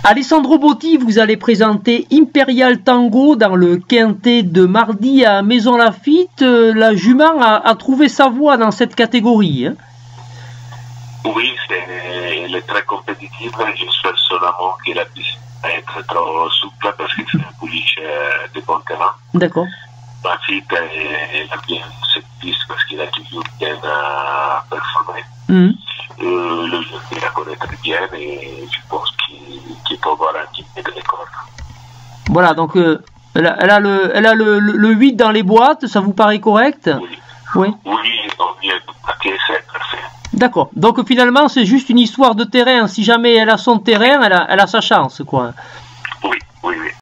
Alessandro Botti, vous allez présenter Imperial Tango dans le quintet de mardi à Maison Lafitte. La jument a trouvé sa voie dans cette catégorie. Hein. Oui, elle est très compétitive. J'espère seulement que la piste va être trop souple parce que c'est une pouliche de bon terrain. D'accord. Lafitte, elle a bien cette piste parce qu'il a toujours bien performé. Le jeu, il la connaît très bien et je pense qu'il peut avoir un petit peu de record. Voilà, donc elle a le 8 dans les boîtes, ça vous paraît correct? Oui. Oui. Oui, on vient de paquet, c'est parfait. D'accord. Donc finalement, c'est juste une histoire de terrain. Si jamais elle a son terrain, elle a sa chance, quoi. Oui, oui, oui.